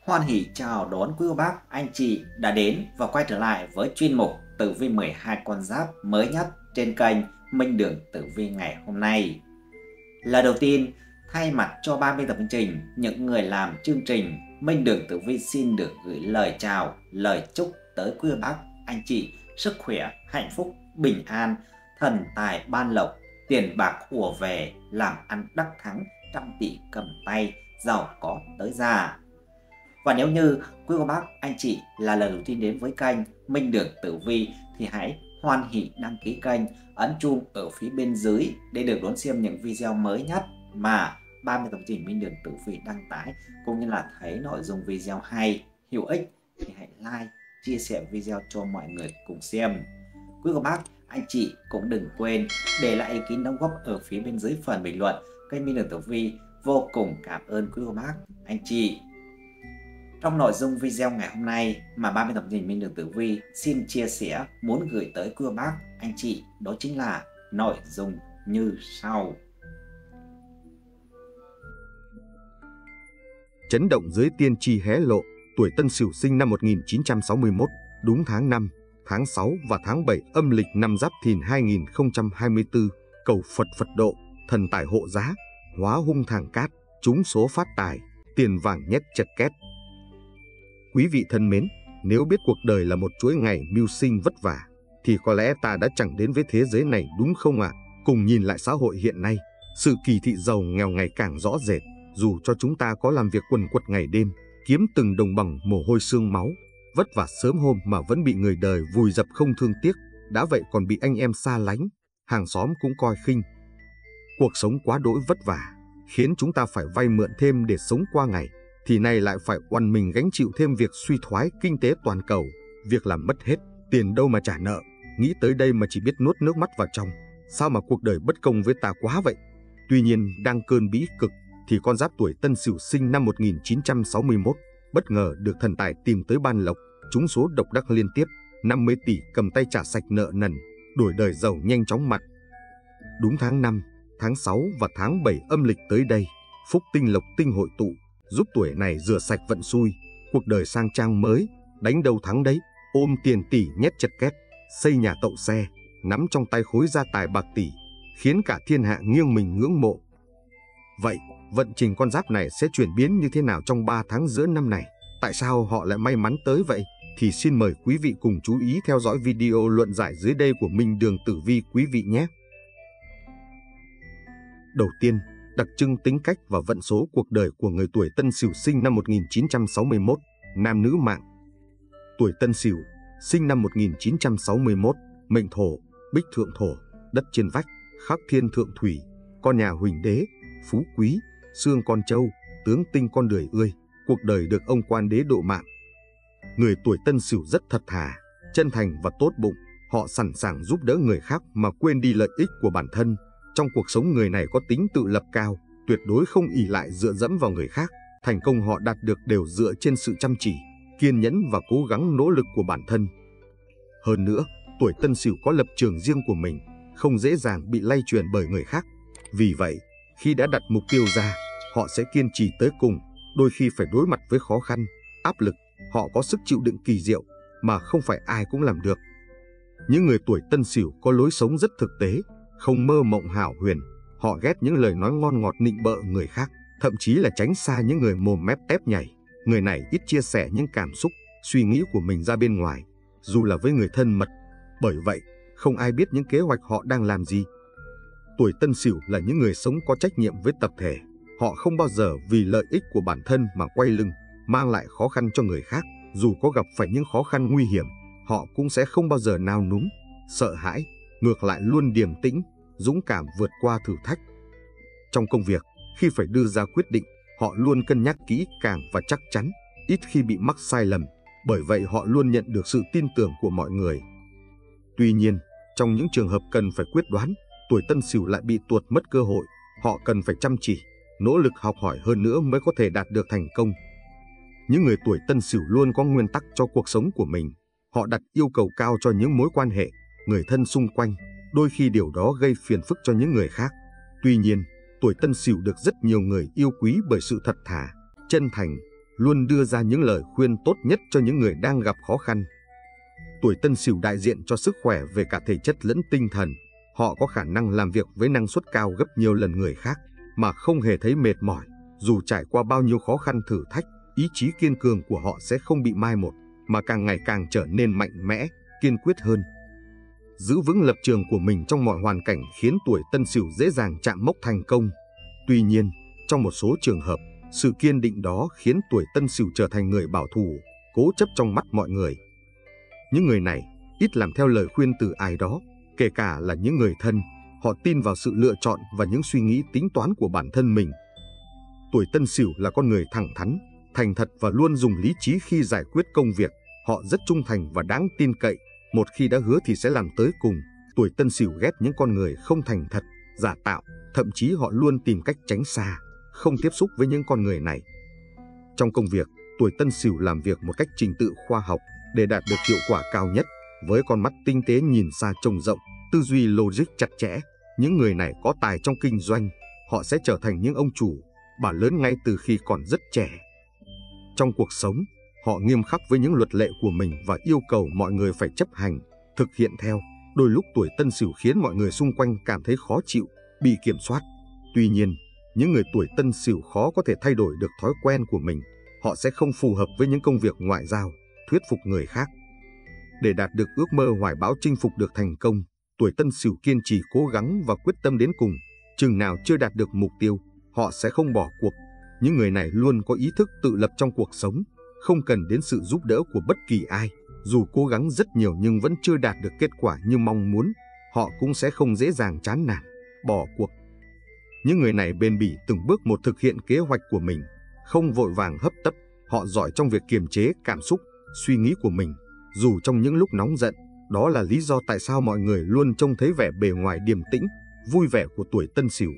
Hoan hỉ chào đón quý cô bác, anh chị đã đến và quay trở lại với chuyên mục tử vi 12 con giáp mới nhất trên kênh Minh Đường Tử Vi ngày hôm nay. Lời đầu tiên, thay mặt cho ban biên tập chương trình, những người làm chương trình, Minh Đường Tử Vi xin được gửi lời chào, lời chúc tới quý cô bác, anh chị sức khỏe, hạnh phúc, bình an, thần tài ban lộc, tiền bạc ùa về, làm ăn đắc thắng, trăm tỷ cầm tay, giàu có tới già. Và nếu như quý cô bác, anh chị là lần đầu tiên đến với kênh Minh Đường Tử Vi thì hãy hoan hỉ đăng ký kênh, ấn chuông ở phía bên dưới để được đón xem những video mới nhất mà ban biên tập chương trình Minh Đường Tử Vi đăng tải, cũng như là thấy nội dung video hay, hữu ích thì hãy like, chia sẻ video cho mọi người cùng xem. Quý cô bác, anh chị cũng đừng quên để lại ý kiến đóng góp ở phía bên dưới phần bình luận. Kênh Minh Đường Tử Vi vô cùng cảm ơn quý cô bác, anh chị. Trong nội dung video ngày hôm nay mà ban biên tập chương trình Minh Đường Tử Vi xin chia sẻ, muốn gửi tới quý cô bác, anh chị, đó chính là nội dung như sau. Chấn động dưới tiên tri hé lộ, tuổi Tân Sửu sinh năm 1961, đúng tháng 5, tháng 6 và tháng 7 âm lịch năm Giáp Thìn 2024, cầu Phật Phật độ, thần tài hộ giá, hóa hung thẳng cát, trúng số phát tài, tiền vàng nhét chật két. Quý vị thân mến, nếu biết cuộc đời là một chuỗi ngày mưu sinh vất vả, thì có lẽ ta đã chẳng đến với thế giới này đúng không ạ? Cùng nhìn lại xã hội hiện nay, sự kỳ thị giàu nghèo ngày càng rõ rệt, dù cho chúng ta có làm việc quần quật ngày đêm, kiếm từng đồng bằng mồ hôi xương máu, vất vả sớm hôm mà vẫn bị người đời vùi dập không thương tiếc, đã vậy còn bị anh em xa lánh, hàng xóm cũng coi khinh. Cuộc sống quá đỗi vất vả, khiến chúng ta phải vay mượn thêm để sống qua ngày, thì nay lại phải oằn mình gánh chịu thêm việc suy thoái kinh tế toàn cầu, việc làm mất hết, tiền đâu mà trả nợ. Nghĩ tới đây mà chỉ biết nuốt nước mắt vào trong, sao mà cuộc đời bất công với ta quá vậy. Tuy nhiên, đang cơn bĩ cực, thì con giáp tuổi Tân Sửu sinh năm 1961 bất ngờ được thần tài tìm tới ban lộc, trúng số độc đắc liên tiếp, 50 tỷ cầm tay trả sạch nợ nần, đổi đời giàu nhanh chóng mặt. Đúng tháng 5, tháng 6 và tháng 7 âm lịch tới đây, phúc tinh lộc tinh hội tụ, giúp tuổi này rửa sạch vận xui, cuộc đời sang trang mới, đánh đâu thắng đấy, ôm tiền tỷ nhét chật két, xây nhà tậu xe, nắm trong tay khối gia tài bạc tỷ, khiến cả thiên hạ nghiêng mình ngưỡng mộ. Vậy, vận trình con giáp này sẽ chuyển biến như thế nào trong 3 tháng giữa năm này? Tại sao họ lại may mắn tới vậy? Thì xin mời quý vị cùng chú ý theo dõi video luận giải dưới đây của Minh Đường Tử Vi quý vị nhé. Đầu tiên, đặc trưng tính cách và vận số cuộc đời của người tuổi Tân Sửu sinh năm 1961, nam nữ mạng. Tuổi Tân Sửu, sinh năm 1961, mệnh thổ, bích thượng thổ, đất trên vách, khắc thiên thượng thủy, con nhà huỳnh đế, phú quý, xương con trâu, tướng tinh con đười ươi, cuộc đời được ông quan đế độ mạng. Người tuổi Tân Sửu rất thật thà, chân thành và tốt bụng, họ sẵn sàng giúp đỡ người khác mà quên đi lợi ích của bản thân. Trong cuộc sống người này có tính tự lập cao, tuyệt đối không ỷ lại dựa dẫm vào người khác. Thành công họ đạt được đều dựa trên sự chăm chỉ, kiên nhẫn và cố gắng nỗ lực của bản thân. Hơn nữa, tuổi Tân Sửu có lập trường riêng của mình, không dễ dàng bị lay truyền bởi người khác. Vì vậy, khi đã đặt mục tiêu ra, họ sẽ kiên trì tới cùng, đôi khi phải đối mặt với khó khăn, áp lực, họ có sức chịu đựng kỳ diệu mà không phải ai cũng làm được. Những người tuổi Tân Sửu có lối sống rất thực tế, không mơ mộng hão huyền, họ ghét những lời nói ngon ngọt nịnh bợ người khác, thậm chí là tránh xa những người mồm mép tép nhảy. Người này ít chia sẻ những cảm xúc, suy nghĩ của mình ra bên ngoài, dù là với người thân mật. Bởi vậy, không ai biết những kế hoạch họ đang làm gì. Tuổi Tân Sửu là những người sống có trách nhiệm với tập thể, họ không bao giờ vì lợi ích của bản thân mà quay lưng, mang lại khó khăn cho người khác. Dù có gặp phải những khó khăn nguy hiểm, họ cũng sẽ không bao giờ nao núng, sợ hãi, ngược lại luôn điềm tĩnh, dũng cảm vượt qua thử thách. Trong công việc, khi phải đưa ra quyết định, họ luôn cân nhắc kỹ càng và chắc chắn, ít khi bị mắc sai lầm, bởi vậy họ luôn nhận được sự tin tưởng của mọi người. Tuy nhiên, trong những trường hợp cần phải quyết đoán, tuổi Tân Sửu lại bị tuột mất cơ hội, họ cần phải chăm chỉ, nỗ lực học hỏi hơn nữa mới có thể đạt được thành công. Những người tuổi Tân Sửu luôn có nguyên tắc cho cuộc sống của mình, họ đặt yêu cầu cao cho những mối quan hệ, người thân xung quanh, đôi khi điều đó gây phiền phức cho những người khác. Tuy nhiên, tuổi Tân Sửu được rất nhiều người yêu quý bởi sự thật thà, chân thành, luôn đưa ra những lời khuyên tốt nhất cho những người đang gặp khó khăn. Tuổi Tân Sửu đại diện cho sức khỏe về cả thể chất lẫn tinh thần. Họ có khả năng làm việc với năng suất cao gấp nhiều lần người khác mà không hề thấy mệt mỏi. Dù trải qua bao nhiêu khó khăn thử thách, ý chí kiên cường của họ sẽ không bị mai một, mà càng ngày càng trở nên mạnh mẽ, kiên quyết hơn. Giữ vững lập trường của mình trong mọi hoàn cảnh khiến tuổi Tân Sửu dễ dàng chạm mốc thành công. Tuy nhiên, trong một số trường hợp, sự kiên định đó khiến tuổi Tân Sửu trở thành người bảo thủ, cố chấp trong mắt mọi người. Những người này ít làm theo lời khuyên từ ai đó, kể cả là những người thân. Họ tin vào sự lựa chọn và những suy nghĩ tính toán của bản thân mình. Tuổi Tân Sửu là con người thẳng thắn, thành thật và luôn dùng lý trí khi giải quyết công việc. Họ rất trung thành và đáng tin cậy. Một khi đã hứa thì sẽ làm tới cùng. Tuổi Tân Sửu ghét những con người không thành thật, giả tạo. Thậm chí họ luôn tìm cách tránh xa, không tiếp xúc với những con người này. Trong công việc, tuổi Tân Sửu làm việc một cách trình tự khoa học để đạt được hiệu quả cao nhất. Với con mắt tinh tế nhìn xa trông rộng, tư duy logic chặt chẽ, những người này có tài trong kinh doanh. Họ sẽ trở thành những ông chủ, bà lớn ngay từ khi còn rất trẻ. Trong cuộc sống, họ nghiêm khắc với những luật lệ của mình và yêu cầu mọi người phải chấp hành, thực hiện theo. Đôi lúc tuổi Tân Sửu khiến mọi người xung quanh cảm thấy khó chịu, bị kiểm soát. Tuy nhiên, những người tuổi Tân Sửu khó có thể thay đổi được thói quen của mình. Họ sẽ không phù hợp với những công việc ngoại giao, thuyết phục người khác. Để đạt được ước mơ hoài bão chinh phục được thành công, tuổi Tân Sửu kiên trì cố gắng và quyết tâm đến cùng. Chừng nào chưa đạt được mục tiêu, họ sẽ không bỏ cuộc. Những người này luôn có ý thức tự lập trong cuộc sống, không cần đến sự giúp đỡ của bất kỳ ai. Dù cố gắng rất nhiều nhưng vẫn chưa đạt được kết quả như mong muốn, họ cũng sẽ không dễ dàng chán nản, bỏ cuộc. Những người này bền bỉ từng bước một thực hiện kế hoạch của mình, không vội vàng hấp tấp. Họ giỏi trong việc kiềm chế cảm xúc, suy nghĩ của mình, dù trong những lúc nóng giận. Đó là lý do tại sao mọi người luôn trông thấy vẻ bề ngoài điềm tĩnh, vui vẻ của tuổi Tân Sửu.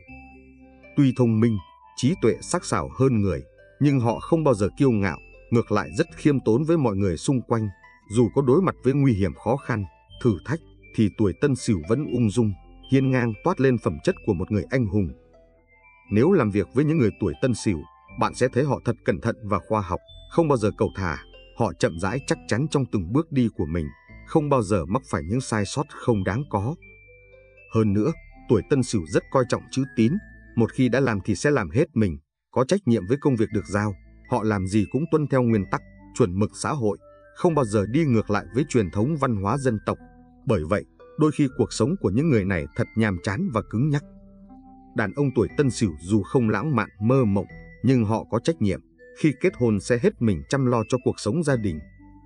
Tuy thông minh, trí tuệ sắc sảo hơn người, nhưng họ không bao giờ kiêu ngạo, ngược lại rất khiêm tốn với mọi người xung quanh. Dù có đối mặt với nguy hiểm khó khăn, thử thách, thì tuổi Tân Sửu vẫn ung dung, hiên ngang toát lên phẩm chất của một người anh hùng. Nếu làm việc với những người tuổi Tân Sửu, bạn sẽ thấy họ thật cẩn thận và khoa học, không bao giờ cầu thả. Họ chậm rãi chắc chắn trong từng bước đi của mình, không bao giờ mắc phải những sai sót không đáng có. Hơn nữa, tuổi Tân Sửu rất coi trọng chữ tín. Một khi đã làm thì sẽ làm hết mình, có trách nhiệm với công việc được giao. Họ làm gì cũng tuân theo nguyên tắc, chuẩn mực xã hội, không bao giờ đi ngược lại với truyền thống văn hóa dân tộc. Bởi vậy, đôi khi cuộc sống của những người này thật nhàm chán và cứng nhắc. Đàn ông tuổi Tân Sửu dù không lãng mạn mơ mộng, nhưng họ có trách nhiệm. Khi kết hôn sẽ hết mình chăm lo cho cuộc sống gia đình.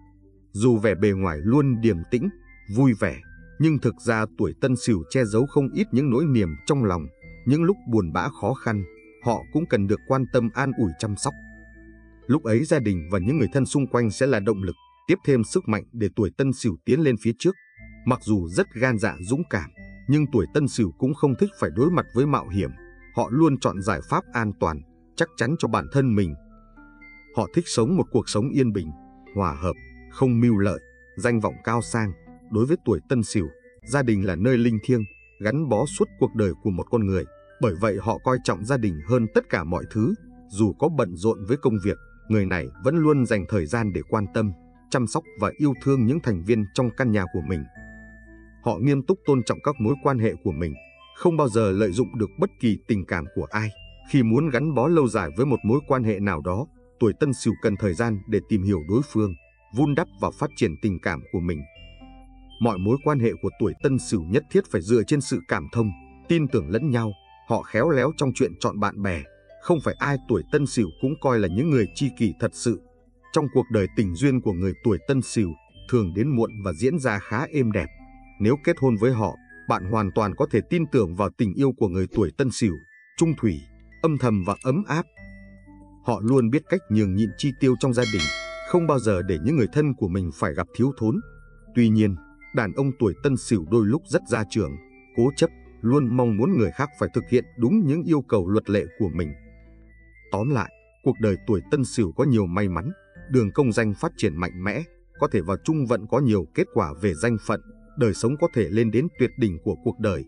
Dù vẻ bề ngoài luôn điềm tĩnh, vui vẻ, nhưng thực ra tuổi Tân Sửu che giấu không ít những nỗi niềm trong lòng. Những lúc buồn bã khó khăn, họ cũng cần được quan tâm an ủi chăm sóc. Lúc ấy gia đình và những người thân xung quanh sẽ là động lực, tiếp thêm sức mạnh để tuổi Tân Sửu tiến lên phía trước. Mặc dù rất gan dạ dũng cảm, nhưng tuổi Tân Sửu cũng không thích phải đối mặt với mạo hiểm. Họ luôn chọn giải pháp an toàn, chắc chắn cho bản thân mình. Họ thích sống một cuộc sống yên bình, hòa hợp, không mưu lợi, danh vọng cao sang. Đối với tuổi Tân Sửu, gia đình là nơi linh thiêng, gắn bó suốt cuộc đời của một con người. Bởi vậy họ coi trọng gia đình hơn tất cả mọi thứ. Dù có bận rộn với công việc, người này vẫn luôn dành thời gian để quan tâm, chăm sóc và yêu thương những thành viên trong căn nhà của mình. Họ nghiêm túc tôn trọng các mối quan hệ của mình, không bao giờ lợi dụng được bất kỳ tình cảm của ai. Khi muốn gắn bó lâu dài với một mối quan hệ nào đó, tuổi Tân Sửu cần thời gian để tìm hiểu đối phương, vun đắp và phát triển tình cảm của mình. Mọi mối quan hệ của tuổi Tân Sửu nhất thiết phải dựa trên sự cảm thông, tin tưởng lẫn nhau. Họ khéo léo trong chuyện chọn bạn bè. Không phải ai tuổi Tân Sửu cũng coi là những người tri kỷ thật sự. Trong cuộc đời tình duyên của người tuổi Tân Sửu thường đến muộn và diễn ra khá êm đẹp. Nếu kết hôn với họ, bạn hoàn toàn có thể tin tưởng vào tình yêu của người tuổi Tân Sửu, trung thủy, âm thầm và ấm áp. Họ luôn biết cách nhường nhịn chi tiêu trong gia đình, không bao giờ để những người thân của mình phải gặp thiếu thốn. Tuy nhiên, đàn ông tuổi Tân Sửu đôi lúc rất gia trưởng, cố chấp, luôn mong muốn người khác phải thực hiện đúng những yêu cầu luật lệ của mình. Tóm lại, cuộc đời tuổi Tân Sửu có nhiều may mắn, đường công danh phát triển mạnh mẽ, có thể vào trung vận có nhiều kết quả về danh phận, đời sống có thể lên đến tuyệt đỉnh của cuộc đời.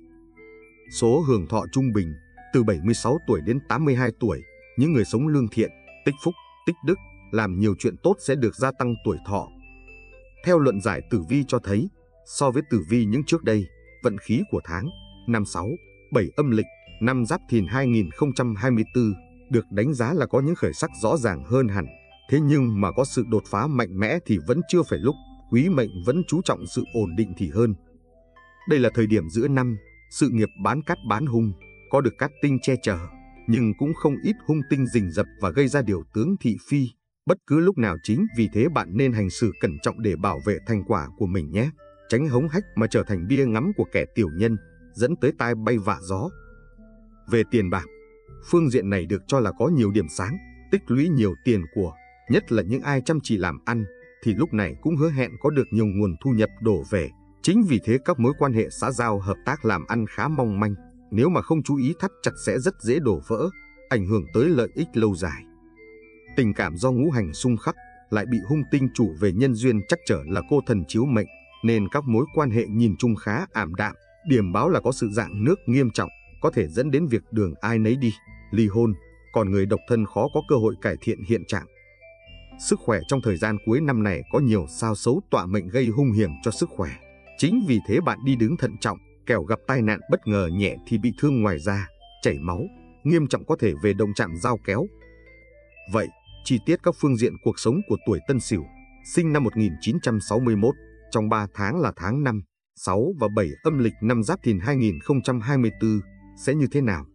Số hưởng thọ trung bình từ 76 tuổi đến 82 tuổi, những người sống lương thiện, tích phúc, tích đức, làm nhiều chuyện tốt sẽ được gia tăng tuổi thọ. Theo luận giải tử vi cho thấy, so với tử vi những trước đây, vận khí của tháng 5, 6, 7 âm lịch năm Giáp Thìn 2024 được đánh giá là có những khởi sắc rõ ràng hơn hẳn. Thế nhưng mà có sự đột phá mạnh mẽ thì vẫn chưa phải lúc, quý mệnh vẫn chú trọng sự ổn định thì hơn. Đây là thời điểm giữa năm, sự nghiệp bán cát bán hung, có được cát tinh che chở, nhưng cũng không ít hung tinh rình rập và gây ra điều tướng thị phi, bất cứ lúc nào. Chính vì thế bạn nên hành xử cẩn trọng để bảo vệ thành quả của mình nhé, tránh hống hách mà trở thành bia ngắm của kẻ tiểu nhân, dẫn tới tai bay vạ gió. Về tiền bạc, phương diện này được cho là có nhiều điểm sáng, tích lũy nhiều tiền của, nhất là những ai chăm chỉ làm ăn, thì lúc này cũng hứa hẹn có được nhiều nguồn thu nhập đổ về. Chính vì thế các mối quan hệ xã giao hợp tác làm ăn khá mong manh, nếu mà không chú ý thắt chặt sẽ rất dễ đổ vỡ, ảnh hưởng tới lợi ích lâu dài. Tình cảm do ngũ hành xung khắc, lại bị hung tinh chủ về nhân duyên chắc trở là cô thần chiếu mệnh, nên các mối quan hệ nhìn chung khá ảm đạm, điểm báo là có sự rạn nước nghiêm trọng, có thể dẫn đến việc đường ai nấy đi, ly hôn, còn người độc thân khó có cơ hội cải thiện hiện trạng. Sức khỏe trong thời gian cuối năm này có nhiều sao xấu tọa mệnh gây hung hiểm cho sức khỏe. Chính vì thế bạn đi đứng thận trọng, kẻo gặp tai nạn bất ngờ, nhẹ thì bị thương ngoài da, chảy máu, nghiêm trọng có thể về động chạm dao kéo. Vậy, chi tiết các phương diện cuộc sống của tuổi Tân Sửu, sinh năm 1961, trong 3 tháng là tháng 5, 6 và 7 âm lịch năm Giáp Thìn 2024 sẽ như thế nào?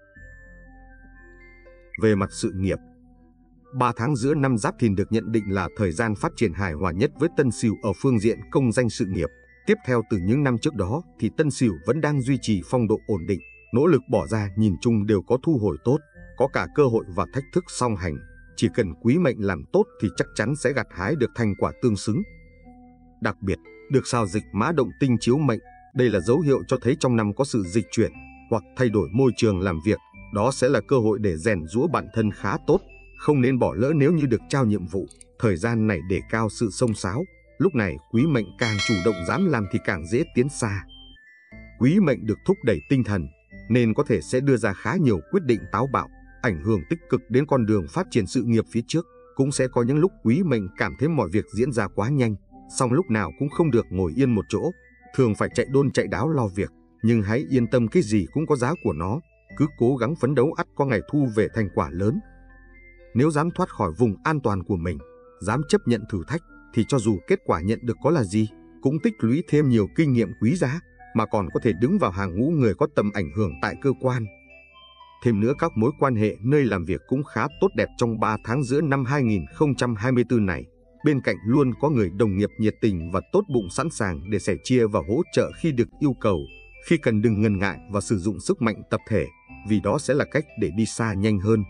Về mặt sự nghiệp, 3 tháng giữa năm Giáp Thìn được nhận định là thời gian phát triển hài hòa nhất với Tân Sửu ở phương diện công danh sự nghiệp. Tiếp theo từ những năm trước đó thì Tân Sửu vẫn đang duy trì phong độ ổn định, nỗ lực bỏ ra nhìn chung đều có thu hồi tốt, có cả cơ hội và thách thức song hành. Chỉ cần quý mệnh làm tốt thì chắc chắn sẽ gặt hái được thành quả tương xứng. Đặc biệt, được sao dịch Mã Động Tinh chiếu mệnh, đây là dấu hiệu cho thấy trong năm có sự dịch chuyển hoặc thay đổi môi trường làm việc, đó sẽ là cơ hội để rèn giũa bản thân khá tốt, không nên bỏ lỡ nếu như được trao nhiệm vụ. Thời gian này để cao sự xông xáo, lúc này quý mệnh càng chủ động dám làm thì càng dễ tiến xa. Quý mệnh được thúc đẩy tinh thần, nên có thể sẽ đưa ra khá nhiều quyết định táo bạo, ảnh hưởng tích cực đến con đường phát triển sự nghiệp phía trước. Cũng sẽ có những lúc quý mệnh cảm thấy mọi việc diễn ra quá nhanh, song lúc nào cũng không được ngồi yên một chỗ, thường phải chạy đôn chạy đáo lo việc. Nhưng hãy yên tâm, cái gì cũng có giá của nó, cứ cố gắng phấn đấu ắt có ngày thu về thành quả lớn. Nếu dám thoát khỏi vùng an toàn của mình, dám chấp nhận thử thách, thì cho dù kết quả nhận được có là gì, cũng tích lũy thêm nhiều kinh nghiệm quý giá, mà còn có thể đứng vào hàng ngũ người có tầm ảnh hưởng tại cơ quan. Thêm nữa, các mối quan hệ nơi làm việc cũng khá tốt đẹp trong 3 tháng giữa năm 2024 này. Bên cạnh luôn có người đồng nghiệp nhiệt tình và tốt bụng sẵn sàng để sẻ chia và hỗ trợ khi được yêu cầu. Khi cần đừng ngần ngại và sử dụng sức mạnh tập thể, vì đó sẽ là cách để đi xa nhanh hơn.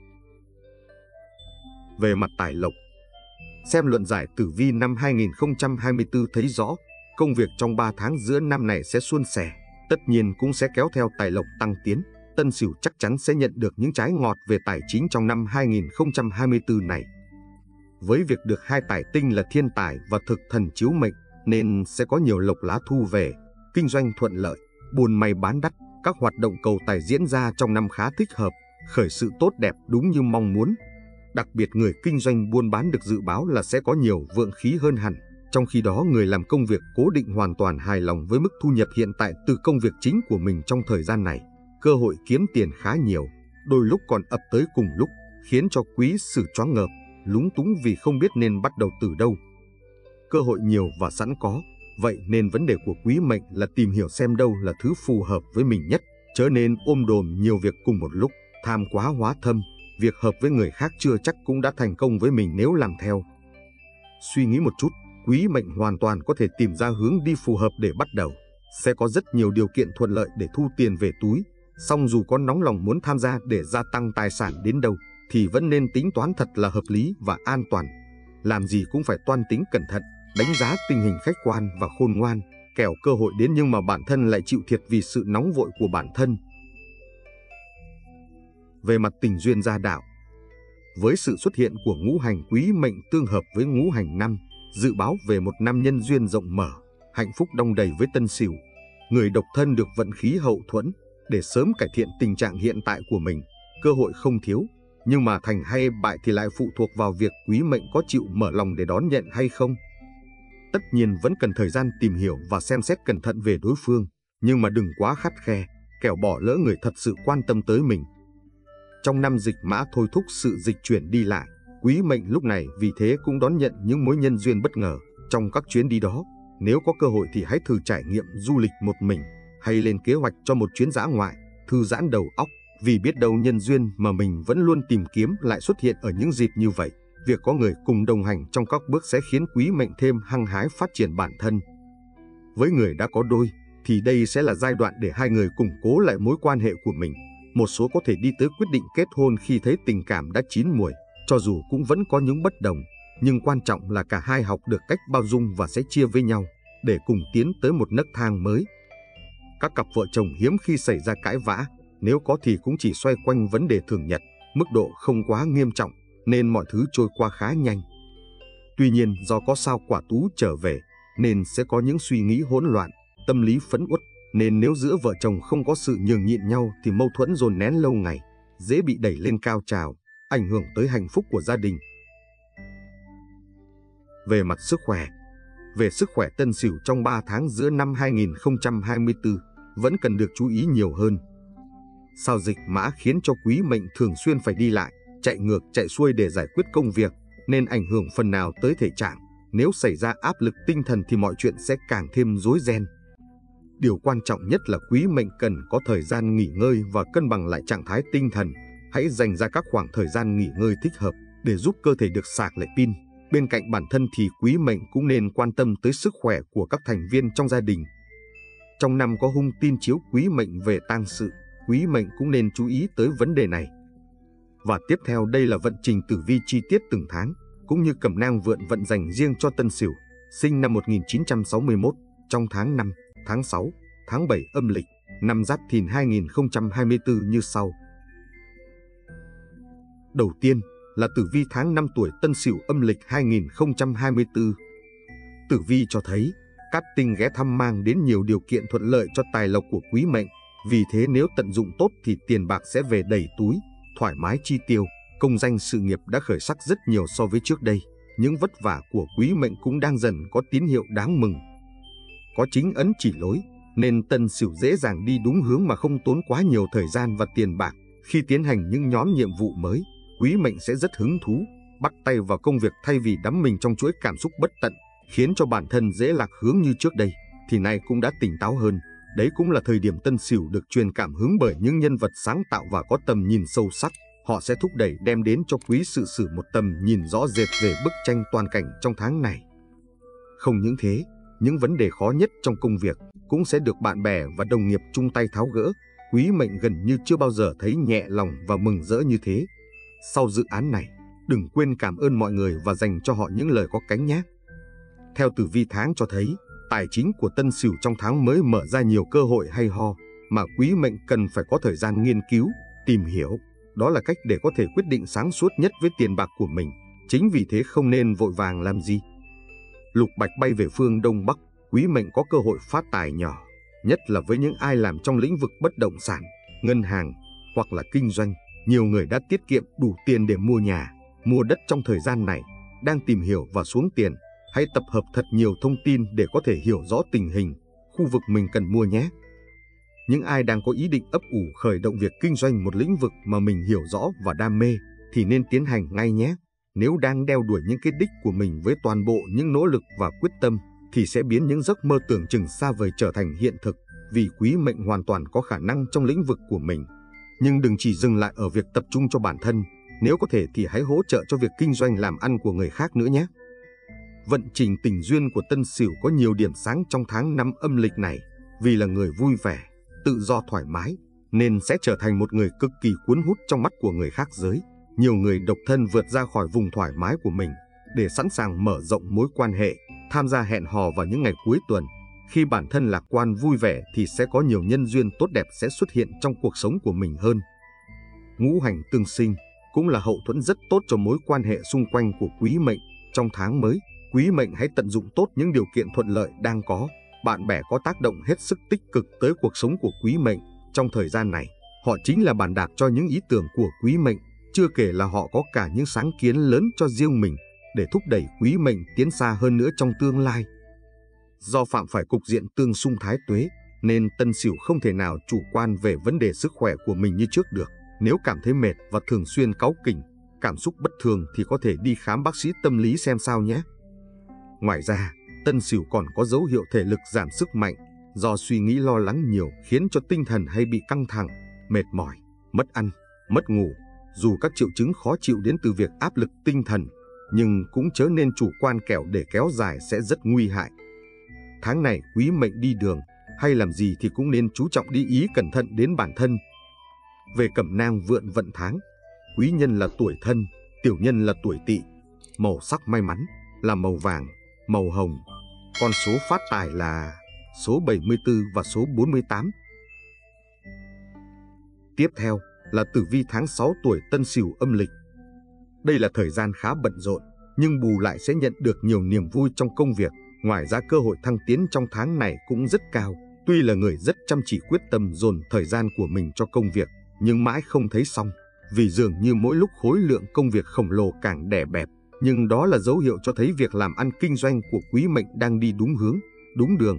Về mặt tài lộc, xem luận giải tử vi năm 2024 thấy rõ, công việc trong 3 tháng giữa năm này sẽ suôn sẻ, tất nhiên cũng sẽ kéo theo tài lộc tăng tiến. Tân Sửu chắc chắn sẽ nhận được những trái ngọt về tài chính trong năm 2024 này. Với việc được hai tài tinh là thiên tài và thực thần chiếu mệnh, nên sẽ có nhiều lộc lá thu về, kinh doanh thuận lợi, buôn may bán đắt, các hoạt động cầu tài diễn ra trong năm khá thích hợp, khởi sự tốt đẹp đúng như mong muốn. Đặc biệt người kinh doanh buôn bán được dự báo là sẽ có nhiều vượng khí hơn hẳn. Trong khi đó người làm công việc cố định hoàn toàn hài lòng với mức thu nhập hiện tại từ công việc chính của mình trong thời gian này. Cơ hội kiếm tiền khá nhiều, đôi lúc còn ập tới cùng lúc, khiến cho quý Sửu choáng ngợp, lúng túng vì không biết nên bắt đầu từ đâu. Cơ hội nhiều và sẵn có, vậy nên vấn đề của quý mệnh là tìm hiểu xem đâu là thứ phù hợp với mình nhất, chớ nên ôm đồm nhiều việc cùng một lúc, tham quá hóa thâm. Việc hợp với người khác chưa chắc cũng đã thành công với mình nếu làm theo. Suy nghĩ một chút, quý mệnh hoàn toàn có thể tìm ra hướng đi phù hợp để bắt đầu. Sẽ có rất nhiều điều kiện thuận lợi để thu tiền về túi. Song dù có nóng lòng muốn tham gia để gia tăng tài sản đến đâu, thì vẫn nên tính toán thật là hợp lý và an toàn. Làm gì cũng phải toan tính cẩn thận, đánh giá tình hình khách quan và khôn ngoan, kẻo cơ hội đến nhưng mà bản thân lại chịu thiệt vì sự nóng vội của bản thân. Về mặt tình duyên gia đạo, với sự xuất hiện của ngũ hành quý mệnh tương hợp với ngũ hành năm, dự báo về một năm nhân duyên rộng mở, hạnh phúc đong đầy với Tân Sửu. Người độc thân được vận khí hậu thuẫn để sớm cải thiện tình trạng hiện tại của mình, cơ hội không thiếu. Nhưng mà thành hay bại thì lại phụ thuộc vào việc quý mệnh có chịu mở lòng để đón nhận hay không. Tất nhiên vẫn cần thời gian tìm hiểu và xem xét cẩn thận về đối phương, nhưng mà đừng quá khắt khe, kẻo bỏ lỡ người thật sự quan tâm tới mình. Trong năm Dịch Mã thôi thúc sự dịch chuyển đi lại, quý mệnh lúc này vì thế cũng đón nhận những mối nhân duyên bất ngờ. Trong các chuyến đi đó, nếu có cơ hội thì hãy thử trải nghiệm du lịch một mình, hay lên kế hoạch cho một chuyến dã ngoại, thư giãn đầu óc, vì biết đâu nhân duyên mà mình vẫn luôn tìm kiếm lại xuất hiện ở những dịp như vậy. Việc có người cùng đồng hành trong các bước sẽ khiến quý mệnh thêm hăng hái phát triển bản thân. Với người đã có đôi, thì đây sẽ là giai đoạn để hai người củng cố lại mối quan hệ của mình. Một số có thể đi tới quyết định kết hôn khi thấy tình cảm đã chín muồi, cho dù cũng vẫn có những bất đồng, nhưng quan trọng là cả hai học được cách bao dung và sẽ chia với nhau, để cùng tiến tới một nấc thang mới. Các cặp vợ chồng hiếm khi xảy ra cãi vã, nếu có thì cũng chỉ xoay quanh vấn đề thường nhật, mức độ không quá nghiêm trọng, nên mọi thứ trôi qua khá nhanh. Tuy nhiên do có sao Quả Tú trở về, nên sẽ có những suy nghĩ hỗn loạn, tâm lý phẫn uất, nên nếu giữa vợ chồng không có sự nhường nhịn nhau thì mâu thuẫn dồn nén lâu ngày, dễ bị đẩy lên cao trào, ảnh hưởng tới hạnh phúc của gia đình. Về mặt sức khỏe, về sức khỏe Tân Sửu trong 3 tháng giữa năm 2024 vẫn cần được chú ý nhiều hơn. Sao Dịch Mã khiến cho quý mệnh thường xuyên phải đi lại, chạy ngược chạy xuôi để giải quyết công việc, nên ảnh hưởng phần nào tới thể trạng. Nếu xảy ra áp lực tinh thần thì mọi chuyện sẽ càng thêm rối ren. Điều quan trọng nhất là quý mệnh cần có thời gian nghỉ ngơi và cân bằng lại trạng thái tinh thần. Hãy dành ra các khoảng thời gian nghỉ ngơi thích hợp để giúp cơ thể được sạc lại pin. Bên cạnh bản thân thì quý mệnh cũng nên quan tâm tới sức khỏe của các thành viên trong gia đình. Trong năm có hung tin chiếu quý mệnh về tang sự, quý mệnh cũng nên chú ý tới vấn đề này. Và tiếp theo đây là vận trình tử vi chi tiết từng tháng, cũng như cẩm nang vượn vận dành riêng cho Tân Sửu, sinh năm 1961, trong tháng 5, tháng 6, tháng 7 âm lịch, năm Giáp Thìn 2024 như sau. Đầu tiên là tử vi tháng 5 tuổi Tân Sửu âm lịch 2024. Tử vi cho thấy, cát tinh ghé thăm mang đến nhiều điều kiện thuận lợi cho tài lộc của quý mệnh, vì thế nếu tận dụng tốt thì tiền bạc sẽ về đầy túi, thoải mái chi tiêu. Công danh sự nghiệp đã khởi sắc rất nhiều so với trước đây, những vất vả của quý mệnh cũng đang dần có tín hiệu đáng mừng. Có chính ấn chỉ lối, nên Tân Sửu dễ dàng đi đúng hướng mà không tốn quá nhiều thời gian và tiền bạc. Khi tiến hành những nhóm nhiệm vụ mới, quý mệnh sẽ rất hứng thú, bắt tay vào công việc thay vì đắm mình trong chuỗi cảm xúc bất tận, khiến cho bản thân dễ lạc hướng như trước đây, thì nay cũng đã tỉnh táo hơn. Đấy cũng là thời điểm Tân Sửu được truyền cảm hứng bởi những nhân vật sáng tạo và có tầm nhìn sâu sắc. Họ sẽ thúc đẩy đem đến cho quý sự sử một tầm nhìn rõ rệt về bức tranh toàn cảnh trong tháng này. Không những thế, những vấn đề khó nhất trong công việc cũng sẽ được bạn bè và đồng nghiệp chung tay tháo gỡ. Quý mệnh gần như chưa bao giờ thấy nhẹ lòng và mừng rỡ như thế. Sau dự án này, đừng quên cảm ơn mọi người và dành cho họ những lời có cánh nhé. Theo tử vi tháng cho thấy, tài chính của Tân Sửu trong tháng mới mở ra nhiều cơ hội hay ho, mà quý mệnh cần phải có thời gian nghiên cứu, tìm hiểu. Đó là cách để có thể quyết định sáng suốt nhất với tiền bạc của mình. Chính vì thế không nên vội vàng làm gì. Lục bạch bay về phương Đông Bắc, quý mệnh có cơ hội phát tài nhỏ, nhất là với những ai làm trong lĩnh vực bất động sản, ngân hàng hoặc là kinh doanh. Nhiều người đã tiết kiệm đủ tiền để mua nhà, mua đất trong thời gian này, đang tìm hiểu và xuống tiền. Hãy tập hợp thật nhiều thông tin để có thể hiểu rõ tình hình, khu vực mình cần mua nhé. Những ai đang có ý định ấp ủ khởi động việc kinh doanh một lĩnh vực mà mình hiểu rõ và đam mê thì nên tiến hành ngay nhé. Nếu đang đeo đuổi những cái đích của mình với toàn bộ những nỗ lực và quyết tâm thì sẽ biến những giấc mơ tưởng chừng xa vời trở thành hiện thực, vì quý mệnh hoàn toàn có khả năng trong lĩnh vực của mình. Nhưng đừng chỉ dừng lại ở việc tập trung cho bản thân, nếu có thể thì hãy hỗ trợ cho việc kinh doanh làm ăn của người khác nữa nhé. Vận trình tình duyên của Tân Sửu có nhiều điểm sáng trong tháng 5 âm lịch này, vì là người vui vẻ, tự do thoải mái, nên sẽ trở thành một người cực kỳ cuốn hút trong mắt của người khác giới. Nhiều người độc thân vượt ra khỏi vùng thoải mái của mình để sẵn sàng mở rộng mối quan hệ, tham gia hẹn hò vào những ngày cuối tuần. Khi bản thân lạc quan vui vẻ thì sẽ có nhiều nhân duyên tốt đẹp sẽ xuất hiện trong cuộc sống của mình hơn. Ngũ hành tương sinh cũng là hậu thuẫn rất tốt cho mối quan hệ xung quanh của quý mệnh. Trong tháng mới, quý mệnh hãy tận dụng tốt những điều kiện thuận lợi đang có. Bạn bè có tác động hết sức tích cực tới cuộc sống của quý mệnh. Trong thời gian này, họ chính là bàn đạp cho những ý tưởng của quý mệnh. Chưa kể là họ có cả những sáng kiến lớn cho riêng mình để thúc đẩy quý mệnh tiến xa hơn nữa trong tương lai. Do phạm phải cục diện tương xung thái tuế, nên Tân Sửu không thể nào chủ quan về vấn đề sức khỏe của mình như trước được. Nếu cảm thấy mệt và thường xuyên cáu kỉnh, cảm xúc bất thường thì có thể đi khám bác sĩ tâm lý xem sao nhé. Ngoài ra, Tân Sửu còn có dấu hiệu thể lực giảm sức mạnh do suy nghĩ lo lắng nhiều khiến cho tinh thần hay bị căng thẳng, mệt mỏi, mất ăn, mất ngủ. Dù các triệu chứng khó chịu đến từ việc áp lực tinh thần, nhưng cũng chớ nên chủ quan kẻo để kéo dài sẽ rất nguy hại. Tháng này quý mệnh đi đường hay làm gì thì cũng nên chú trọng đi ý cẩn thận đến bản thân. Về cẩm nang vượn vận tháng, quý nhân là tuổi Thân, tiểu nhân là tuổi Tỵ. Màu sắc may mắn là màu vàng, màu hồng. Con số phát tài là số 74 và số 48. Tiếp theo là tử vi tháng 6 tuổi Tân Sửu âm lịch. Đây là thời gian khá bận rộn, nhưng bù lại sẽ nhận được nhiều niềm vui trong công việc. Ngoài ra cơ hội thăng tiến trong tháng này cũng rất cao. Tuy là người rất chăm chỉ quyết tâm dồn thời gian của mình cho công việc, nhưng mãi không thấy xong, vì dường như mỗi lúc khối lượng công việc khổng lồ càng đè bẹp. Nhưng đó là dấu hiệu cho thấy việc làm ăn kinh doanh của quý mệnh đang đi đúng hướng, đúng đường.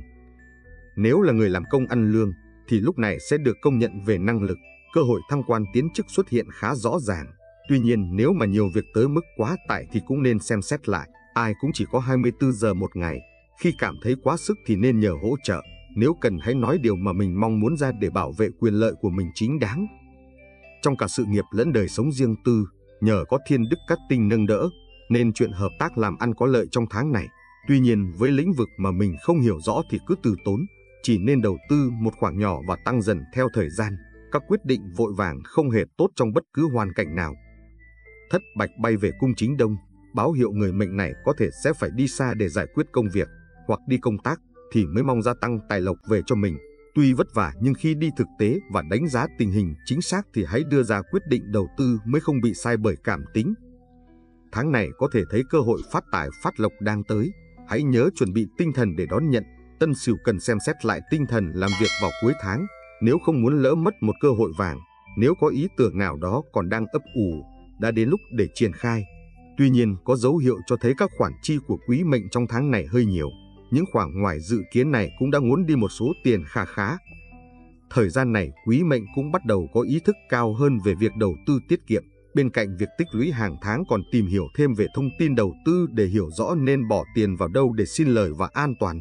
Nếu là người làm công ăn lương, thì lúc này sẽ được công nhận về năng lực, cơ hội thăng quan tiến chức xuất hiện khá rõ ràng. Tuy nhiên nếu mà nhiều việc tới mức quá tải thì cũng nên xem xét lại. Ai cũng chỉ có 24 giờ một ngày, khi cảm thấy quá sức thì nên nhờ hỗ trợ. Nếu cần hãy nói điều mà mình mong muốn ra để bảo vệ quyền lợi của mình chính đáng. Trong cả sự nghiệp lẫn đời sống riêng tư, nhờ có thiên đức cát tinh nâng đỡ, nên chuyện hợp tác làm ăn có lợi trong tháng này. Tuy nhiên với lĩnh vực mà mình không hiểu rõ thì cứ từ tốn, chỉ nên đầu tư một khoản nhỏ và tăng dần theo thời gian. Các quyết định vội vàng không hề tốt trong bất cứ hoàn cảnh nào. Thất bạch bay về cung chính đông, báo hiệu người mệnh này có thể sẽ phải đi xa để giải quyết công việc, hoặc đi công tác thì mới mong gia tăng tài lộc về cho mình. Tuy vất vả nhưng khi đi thực tế và đánh giá tình hình chính xác thì hãy đưa ra quyết định đầu tư mới không bị sai bởi cảm tính. Tháng này có thể thấy cơ hội phát tài phát lộc đang tới. Hãy nhớ chuẩn bị tinh thần để đón nhận. Tân Sửu cần xem xét lại tinh thần làm việc vào cuối tháng, nếu không muốn lỡ mất một cơ hội vàng. Nếu có ý tưởng nào đó còn đang ấp ủ, đã đến lúc để triển khai. Tuy nhiên có dấu hiệu cho thấy các khoản chi của quý mệnh trong tháng này hơi nhiều. Những khoản ngoài dự kiến này cũng đã ngốn đi một số tiền kha khá. Thời gian này quý mệnh cũng bắt đầu có ý thức cao hơn về việc đầu tư tiết kiệm. Bên cạnh việc tích lũy hàng tháng còn tìm hiểu thêm về thông tin đầu tư để hiểu rõ nên bỏ tiền vào đâu để xin lời và an toàn.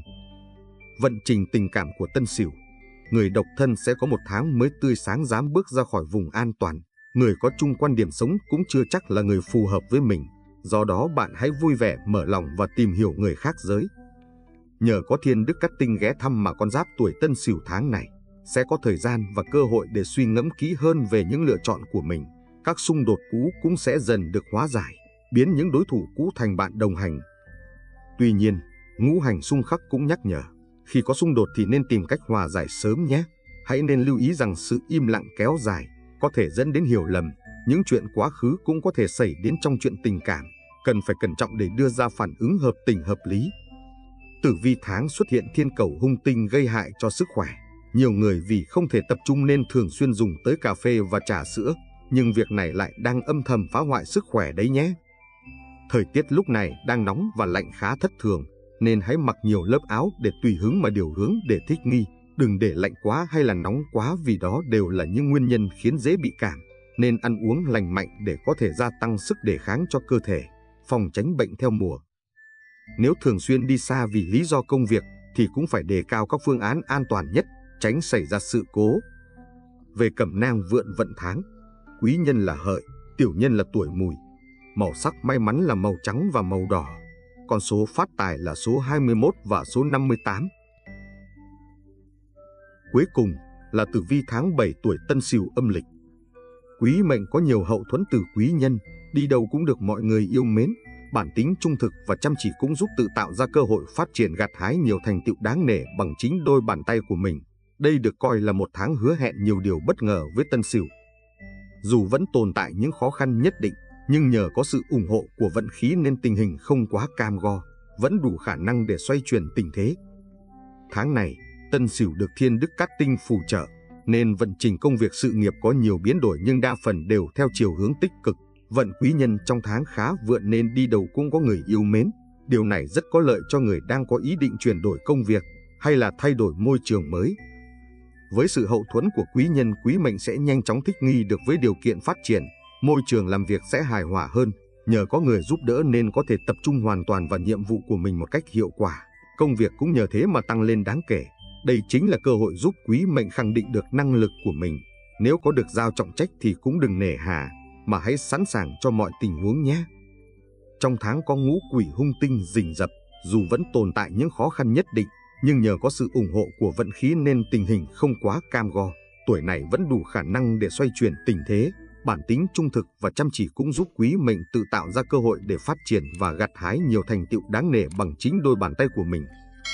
Vận trình tình cảm của Tân Sửu. Người độc thân sẽ có một tháng mới tươi sáng dám bước ra khỏi vùng an toàn. Người có chung quan điểm sống cũng chưa chắc là người phù hợp với mình. Do đó bạn hãy vui vẻ, mở lòng và tìm hiểu người khác giới. Nhờ có thiên đức cát tinh ghé thăm mà con giáp tuổi Tân Sửu tháng này sẽ có thời gian và cơ hội để suy ngẫm kỹ hơn về những lựa chọn của mình. Các xung đột cũ cũng sẽ dần được hóa giải, biến những đối thủ cũ thành bạn đồng hành. Tuy nhiên, ngũ hành xung khắc cũng nhắc nhở, khi có xung đột thì nên tìm cách hòa giải sớm nhé. Hãy nên lưu ý rằng sự im lặng kéo dài có thể dẫn đến hiểu lầm. Những chuyện quá khứ cũng có thể xảy đến trong chuyện tình cảm, cần phải cẩn trọng để đưa ra phản ứng hợp tình hợp lý. Tử vi tháng xuất hiện thiên cầu hung tinh gây hại cho sức khỏe. Nhiều người vì không thể tập trung nên thường xuyên dùng tới cà phê và trà sữa, nhưng việc này lại đang âm thầm phá hoại sức khỏe đấy nhé. Thời tiết lúc này đang nóng và lạnh khá thất thường, nên hãy mặc nhiều lớp áo để tùy hứng mà điều hướng để thích nghi. Đừng để lạnh quá hay là nóng quá vì đó đều là những nguyên nhân khiến dễ bị cảm. Nên ăn uống lành mạnh để có thể gia tăng sức đề kháng cho cơ thể, phòng tránh bệnh theo mùa. Nếu thường xuyên đi xa vì lý do công việc thì cũng phải đề cao các phương án an toàn nhất, tránh xảy ra sự cố. Về cẩm nang vượn vận tháng, quý nhân là Hợi, tiểu nhân là tuổi Mùi. Màu sắc may mắn là màu trắng và màu đỏ. Con số phát tài là số 21 và số 58. Cuối cùng là tử vi tháng 7 tuổi Tân Sửu âm lịch. Quý mệnh có nhiều hậu thuẫn từ quý nhân, đi đâu cũng được mọi người yêu mến. Bản tính trung thực và chăm chỉ cũng giúp tự tạo ra cơ hội phát triển gặt hái nhiều thành tựu đáng nể bằng chính đôi bàn tay của mình. Đây được coi là một tháng hứa hẹn nhiều điều bất ngờ với Tân Sửu. Dù vẫn tồn tại những khó khăn nhất định, nhưng nhờ có sự ủng hộ của vận khí nên tình hình không quá cam go, vẫn đủ khả năng để xoay chuyển tình thế. Tháng này, Tân Sửu được thiên đức cát tinh phù trợ, nên vận trình công việc sự nghiệp có nhiều biến đổi nhưng đa phần đều theo chiều hướng tích cực. Vận quý nhân trong tháng khá vượng nên đi đâu cũng có người yêu mến. Điều này rất có lợi cho người đang có ý định chuyển đổi công việc hay là thay đổi môi trường mới. Với sự hậu thuẫn của quý nhân, quý mệnh sẽ nhanh chóng thích nghi được với điều kiện phát triển, môi trường làm việc sẽ hài hòa hơn. Nhờ có người giúp đỡ nên có thể tập trung hoàn toàn vào nhiệm vụ của mình một cách hiệu quả. Công việc cũng nhờ thế mà tăng lên đáng kể. Đây chính là cơ hội giúp quý mệnh khẳng định được năng lực của mình. Nếu có được giao trọng trách thì cũng đừng nể hà, mà hãy sẵn sàng cho mọi tình huống nhé. Trong tháng có ngũ quỷ hung tinh rình rập, dù vẫn tồn tại những khó khăn nhất định, nhưng nhờ có sự ủng hộ của vận khí nên tình hình không quá cam go. Tuổi này vẫn đủ khả năng để xoay chuyển tình thế. Bản tính trung thực và chăm chỉ cũng giúp quý mệnh tự tạo ra cơ hội để phát triển và gặt hái nhiều thành tựu đáng nể bằng chính đôi bàn tay của mình.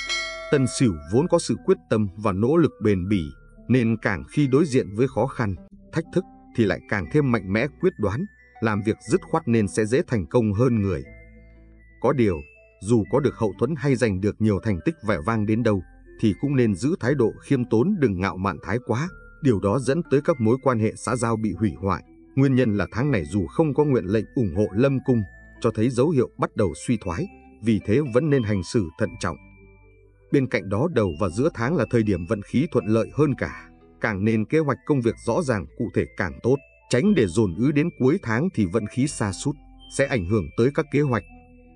Tân Sửu vốn có sự quyết tâm và nỗ lực bền bỉ, nên càng khi đối diện với khó khăn, thách thức thì lại càng thêm mạnh mẽ quyết đoán, làm việc dứt khoát nên sẽ dễ thành công hơn người. Có điều, dù có được hậu thuẫn hay giành được nhiều thành tích vẻ vang đến đâu, thì cũng nên giữ thái độ khiêm tốn, đừng ngạo mạn thái quá. Điều đó dẫn tới các mối quan hệ xã giao bị hủy hoại. Nguyên nhân là tháng này dù không có nguyện lệnh ủng hộ lâm cung, cho thấy dấu hiệu bắt đầu suy thoái, vì thế vẫn nên hành xử thận trọng. Bên cạnh đó, đầu và giữa tháng là thời điểm vận khí thuận lợi hơn cả. Càng nên kế hoạch công việc rõ ràng cụ thể càng tốt, tránh để dồn ứ đến cuối tháng thì vận khí sa sút, sẽ ảnh hưởng tới các kế hoạch.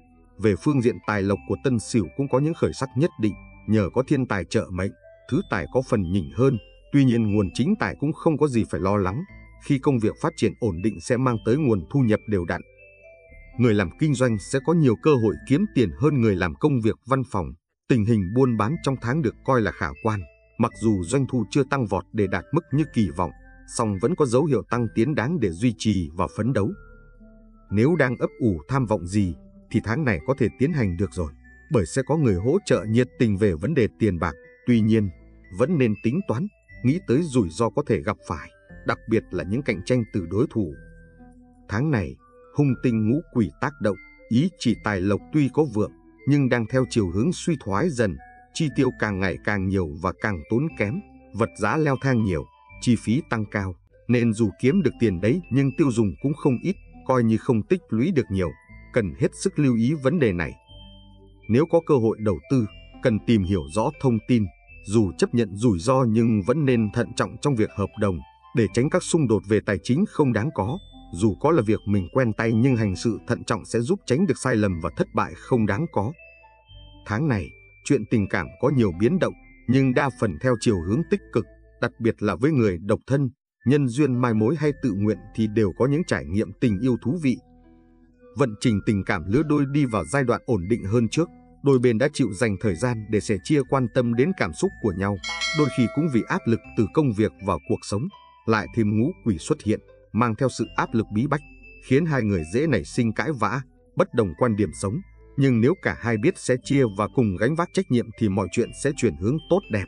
Về phương diện tài lộc của Tân Sửu cũng có những khởi sắc nhất định, nhờ có thiên tài trợ mệnh, thứ tài có phần nhỉnh hơn. Tuy nhiên nguồn chính tài cũng không có gì phải lo lắng, khi công việc phát triển ổn định sẽ mang tới nguồn thu nhập đều đặn. Người làm kinh doanh sẽ có nhiều cơ hội kiếm tiền hơn người làm công việc văn phòng. Tình hình buôn bán trong tháng được coi là khả quan, mặc dù doanh thu chưa tăng vọt để đạt mức như kỳ vọng, song vẫn có dấu hiệu tăng tiến đáng để duy trì và phấn đấu. Nếu đang ấp ủ tham vọng gì thì tháng này có thể tiến hành được rồi, bởi sẽ có người hỗ trợ nhiệt tình về vấn đề tiền bạc. Tuy nhiên, vẫn nên tính toán, nghĩ tới rủi ro có thể gặp phải, đặc biệt là những cạnh tranh từ đối thủ. Tháng này, hung tinh ngũ quỷ tác động, ý chỉ tài lộc tuy có vượng, nhưng đang theo chiều hướng suy thoái dần, chi tiêu càng ngày càng nhiều và càng tốn kém, vật giá leo thang nhiều, chi phí tăng cao, nên dù kiếm được tiền đấy nhưng tiêu dùng cũng không ít, coi như không tích lũy được nhiều, cần hết sức lưu ý vấn đề này. Nếu có cơ hội đầu tư, cần tìm hiểu rõ thông tin, dù chấp nhận rủi ro nhưng vẫn nên thận trọng trong việc hợp đồng, để tránh các xung đột về tài chính không đáng có. Dù có là việc mình quen tay nhưng hành sự thận trọng sẽ giúp tránh được sai lầm và thất bại không đáng có. Tháng này, chuyện tình cảm có nhiều biến động, nhưng đa phần theo chiều hướng tích cực, đặc biệt là với người độc thân, nhân duyên mai mối hay tự nguyện thì đều có những trải nghiệm tình yêu thú vị. Vận trình tình cảm lứa đôi đi vào giai đoạn ổn định hơn trước, đôi bên đã chịu dành thời gian để sẻ chia quan tâm đến cảm xúc của nhau, đôi khi cũng vì áp lực từ công việc và cuộc sống, lại thêm ngũ quỷ xuất hiện, mang theo sự áp lực bí bách, khiến hai người dễ nảy sinh cãi vã, bất đồng quan điểm sống. Nhưng nếu cả hai biết sẻ chia và cùng gánh vác trách nhiệm thì mọi chuyện sẽ chuyển hướng tốt đẹp.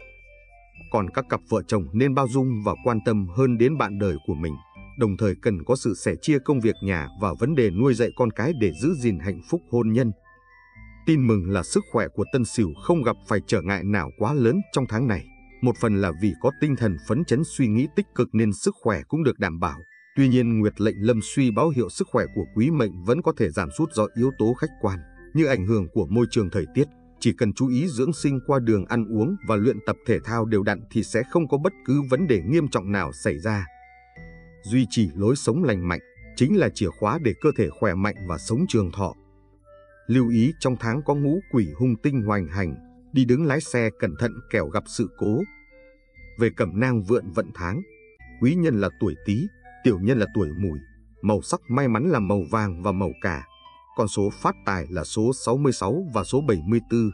Còn các cặp vợ chồng nên bao dung và quan tâm hơn đến bạn đời của mình, đồng thời cần có sự sẻ chia công việc nhà và vấn đề nuôi dạy con cái để giữ gìn hạnh phúc hôn nhân. Tin mừng là sức khỏe của Tân Sửu không gặp phải trở ngại nào quá lớn trong tháng này. Một phần là vì có tinh thần phấn chấn, suy nghĩ tích cực nên sức khỏe cũng được đảm bảo. Tuy nhiên, nguyệt lệnh lâm suy báo hiệu sức khỏe của quý mệnh vẫn có thể giảm sút do yếu tố khách quan, như ảnh hưởng của môi trường thời tiết. Chỉ cần chú ý dưỡng sinh qua đường ăn uống và luyện tập thể thao đều đặn thì sẽ không có bất cứ vấn đề nghiêm trọng nào xảy ra. Duy trì lối sống lành mạnh chính là chìa khóa để cơ thể khỏe mạnh và sống trường thọ. Lưu ý trong tháng có ngũ quỷ hung tinh hoành hành, đi đứng lái xe cẩn thận kẻo gặp sự cố. Về cẩm nang vượng vận tháng, quý nhân là tuổi Tý, tiểu nhân là tuổi Mùi, màu sắc may mắn là màu vàng và màu cà. Con số phát tài là số 66 và số 74.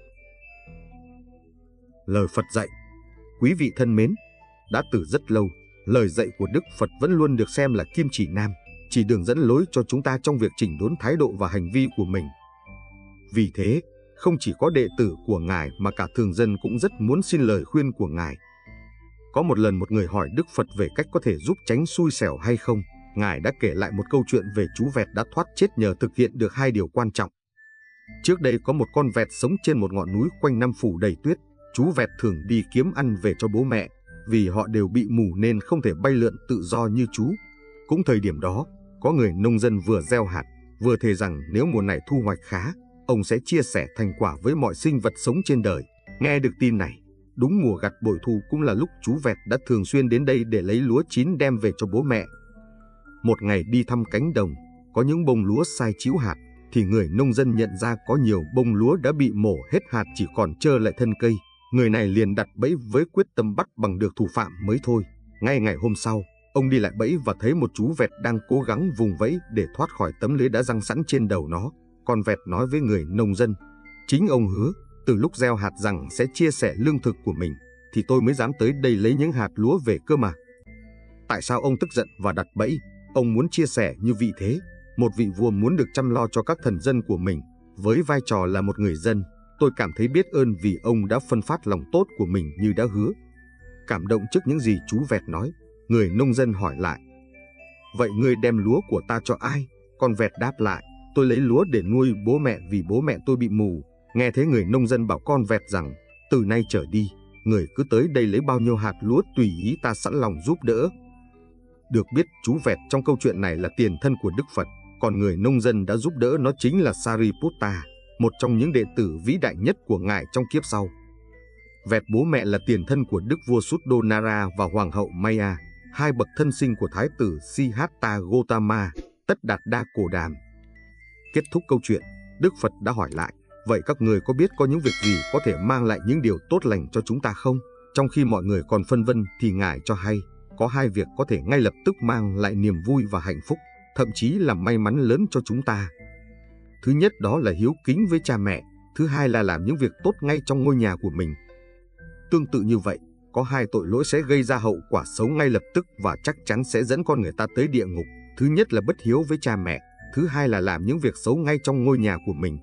Lời Phật dạy. Quý vị thân mến, đã từ rất lâu, lời dạy của Đức Phật vẫn luôn được xem là kim chỉ nam, chỉ đường dẫn lối cho chúng ta trong việc chỉnh đốn thái độ và hành vi của mình. Vì thế, không chỉ có đệ tử của Ngài mà cả thường dân cũng rất muốn xin lời khuyên của Ngài. Có một lần một người hỏi Đức Phật về cách có thể giúp tránh xui xẻo hay không. Ngài đã kể lại một câu chuyện về chú vẹt đã thoát chết nhờ thực hiện được hai điều quan trọng. Trước đây có một con vẹt sống trên một ngọn núi quanh năm phủ đầy tuyết. Chú vẹt thường đi kiếm ăn về cho bố mẹ, vì họ đều bị mù nên không thể bay lượn tự do như chú. Cũng thời điểm đó, Có người nông dân vừa gieo hạt, vừa thề rằng nếu mùa này thu hoạch khá, ông sẽ chia sẻ thành quả với mọi sinh vật sống trên đời. Nghe được tin này, đúng mùa gặt bội thu cũng là lúc chú vẹt đã thường xuyên đến đây để lấy lúa chín đem về cho bố mẹ. Một ngày đi thăm cánh đồng, có những bông lúa sai chĩu hạt, thì người nông dân nhận ra có nhiều bông lúa đã bị mổ hết hạt chỉ còn trơ lại thân cây. Người này liền đặt bẫy với quyết tâm bắt bằng được thủ phạm mới thôi. Ngay ngày hôm sau, ông đi lại bẫy và thấy một chú vẹt đang cố gắng vùng vẫy để thoát khỏi tấm lưới đã giăng sẵn trên đầu nó. Con vẹt nói với người nông dân: chính ông hứa từ lúc gieo hạt rằng sẽ chia sẻ lương thực của mình, thì tôi mới dám tới đây lấy những hạt lúa về cơ mà. Tại sao ông tức giận và đặt bẫy? Ông muốn chia sẻ như vị thế, một vị vua muốn được chăm lo cho các thần dân của mình. Với vai trò là một người dân, tôi cảm thấy biết ơn vì ông đã phân phát lòng tốt của mình như đã hứa. Cảm động trước những gì chú vẹt nói, người nông dân hỏi lại: vậy ngươi đem lúa của ta cho ai? Con vẹt đáp lại: tôi lấy lúa để nuôi bố mẹ vì bố mẹ tôi bị mù. Nghe thế người nông dân bảo con vẹt rằng: từ nay trở đi, người cứ tới đây lấy bao nhiêu hạt lúa tùy ý, ta sẵn lòng giúp đỡ. Được biết chú vẹt trong câu chuyện này là tiền thân của Đức Phật, còn người nông dân đã giúp đỡ nó chính là Sariputta, một trong những đệ tử vĩ đại nhất của ngài trong kiếp sau. Vẹt bố mẹ là tiền thân của Đức vua Suddonara và Hoàng hậu Maya, hai bậc thân sinh của Thái tử Siddhartha Gautama, Tất Đạt Đa Cổ Đàm. Kết thúc câu chuyện, Đức Phật đã hỏi lại: vậy các người có biết có những việc gì có thể mang lại những điều tốt lành cho chúng ta không? Trong khi mọi người còn phân vân thì ngài cho hay, có hai việc có thể ngay lập tức mang lại niềm vui và hạnh phúc, thậm chí là may mắn lớn cho chúng ta. Thứ nhất đó là hiếu kính với cha mẹ, thứ hai là làm những việc tốt ngay trong ngôi nhà của mình. Tương tự như vậy, có hai tội lỗi sẽ gây ra hậu quả xấu ngay lập tức và chắc chắn sẽ dẫn con người ta tới địa ngục. Thứ nhất là bất hiếu với cha mẹ, thứ hai là làm những việc xấu ngay trong ngôi nhà của mình.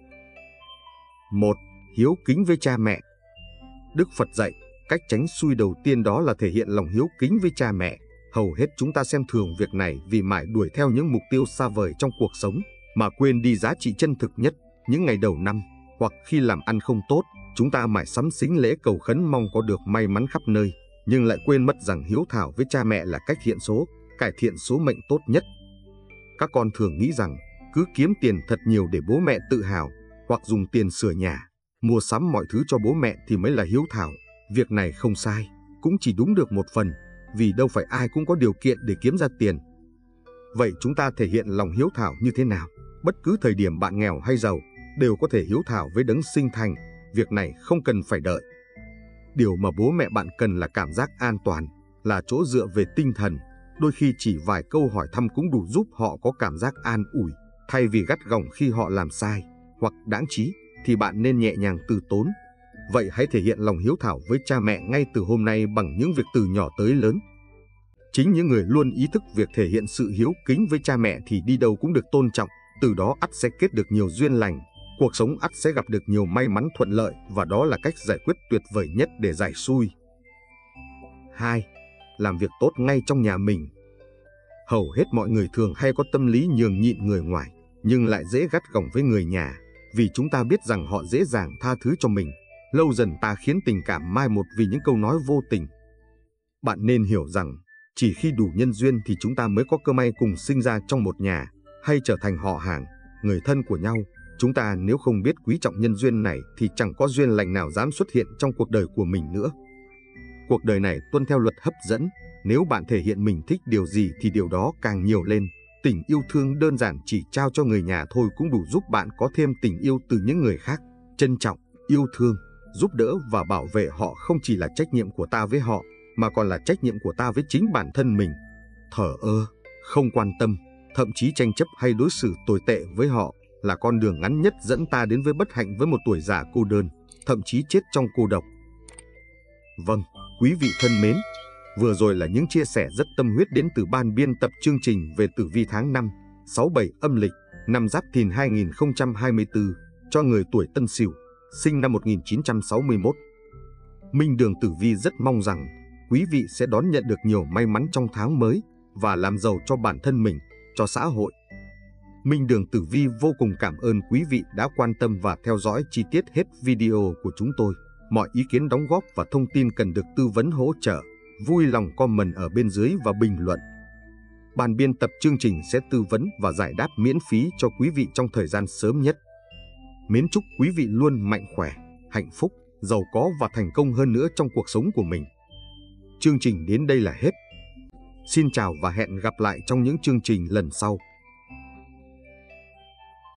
1. Hiếu kính với cha mẹ. Đức Phật dạy, cách tránh xui đầu tiên đó là thể hiện lòng hiếu kính với cha mẹ. Hầu hết chúng ta xem thường việc này vì mãi đuổi theo những mục tiêu xa vời trong cuộc sống, mà quên đi giá trị chân thực nhất. Những ngày đầu năm, hoặc khi làm ăn không tốt, chúng ta mãi sắm xính lễ cầu khấn mong có được may mắn khắp nơi, nhưng lại quên mất rằng hiếu thảo với cha mẹ là cách hiện số, cải thiện số mệnh tốt nhất. Các con thường nghĩ rằng cứ kiếm tiền thật nhiều để bố mẹ tự hào, hoặc dùng tiền sửa nhà, mua sắm mọi thứ cho bố mẹ thì mới là hiếu thảo. Việc này không sai, cũng chỉ đúng được một phần, vì đâu phải ai cũng có điều kiện để kiếm ra tiền. Vậy chúng ta thể hiện lòng hiếu thảo như thế nào? Bất cứ thời điểm bạn nghèo hay giàu, đều có thể hiếu thảo với đấng sinh thành. Việc này không cần phải đợi. Điều mà bố mẹ bạn cần là cảm giác an toàn, là chỗ dựa về tinh thần. Đôi khi chỉ vài câu hỏi thăm cũng đủ giúp họ có cảm giác an ủi. Thay vì gắt gỏng khi họ làm sai hoặc đãng trí, thì bạn nên nhẹ nhàng từ tốn. Vậy hãy thể hiện lòng hiếu thảo với cha mẹ ngay từ hôm nay bằng những việc từ nhỏ tới lớn. Chính những người luôn ý thức việc thể hiện sự hiếu kính với cha mẹ thì đi đâu cũng được tôn trọng, từ đó ắt sẽ kết được nhiều duyên lành, cuộc sống ắt sẽ gặp được nhiều may mắn thuận lợi, và đó là cách giải quyết tuyệt vời nhất để giải xui. 2. Làm việc tốt ngay trong nhà mình. Hầu hết mọi người thường hay có tâm lý nhường nhịn người ngoài, nhưng lại dễ gắt gỏng với người nhà, vì chúng ta biết rằng họ dễ dàng tha thứ cho mình. Lâu dần ta khiến tình cảm mai một vì những câu nói vô tình. Bạn nên hiểu rằng, chỉ khi đủ nhân duyên thì chúng ta mới có cơ may cùng sinh ra trong một nhà, hay trở thành họ hàng, người thân của nhau. Chúng ta nếu không biết quý trọng nhân duyên này thì chẳng có duyên lành nào dám xuất hiện trong cuộc đời của mình nữa. Cuộc đời này tuân theo luật hấp dẫn, nếu bạn thể hiện mình thích điều gì thì điều đó càng nhiều lên. Tình yêu thương đơn giản chỉ trao cho người nhà thôi cũng đủ giúp bạn có thêm tình yêu từ những người khác. Trân trọng, yêu thương, giúp đỡ và bảo vệ họ không chỉ là trách nhiệm của ta với họ, mà còn là trách nhiệm của ta với chính bản thân mình. Thờ ơ, không quan tâm, thậm chí tranh chấp hay đối xử tồi tệ với họ là con đường ngắn nhất dẫn ta đến với bất hạnh với một tuổi già cô đơn, thậm chí chết trong cô độc. Vâng, quý vị thân mến, vừa rồi là những chia sẻ rất tâm huyết đến từ ban biên tập chương trình về tử vi tháng 5, 67 âm lịch, năm Giáp Thìn 2024 cho người tuổi Tân Sửu, sinh năm 1961. Minh Đường Tử Vi rất mong rằng quý vị sẽ đón nhận được nhiều may mắn trong tháng mới và làm giàu cho bản thân mình, cho xã hội. Minh Đường Tử Vi vô cùng cảm ơn quý vị đã quan tâm và theo dõi chi tiết hết video của chúng tôi. Mọi ý kiến đóng góp và thông tin cần được tư vấn hỗ trợ, vui lòng comment ở bên dưới và bình luận. ban biên tập chương trình sẽ tư vấn và giải đáp miễn phí cho quý vị trong thời gian sớm nhất. Mến chúc quý vị luôn mạnh khỏe, hạnh phúc, giàu có và thành công hơn nữa trong cuộc sống của mình. Chương trình đến đây là hết. Xin chào và hẹn gặp lại trong những chương trình lần sau.